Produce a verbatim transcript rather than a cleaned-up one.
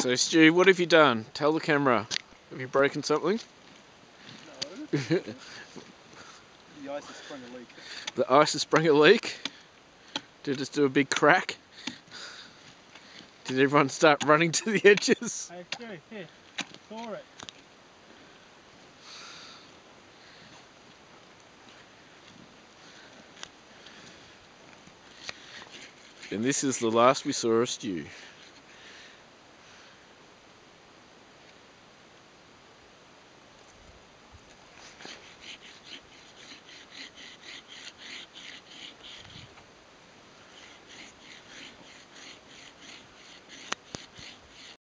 So Stu, what have you done? Tell the camera. Have you broken something? No. The ice has sprung a leak. The ice has sprung a leak? Did it just do a big crack? Did everyone start running to the edges? Hey Stu, here, saw it. And this is the last we saw of Stu.